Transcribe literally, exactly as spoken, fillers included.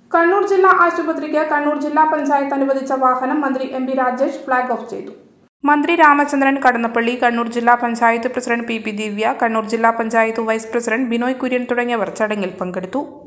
കണ്ണൂർ ജില്ലാ ആശുപത്രിക്ക് കണ്ണൂർ ജില്ലാ പഞ്ചായത്ത് അനുവദിച്ച വാഹനം മന്ത്രി M P Rajesh flag off ചെയ്തു. മന്ത്രി രാമചന്ദ്രൻ കടന്നപ്പള്ളി, കണ്ണൂർ ജില്ലാ panchayat president P P Divya, Kannur ജില്ലാ പഞ്ചായത്ത് വൈസ് പ്രസിഡന്റ് ബിനോയ് കുര്യൻ തുടങ്ങിയവർ ചടങ്ങിൽ പങ്കെടുത്തു.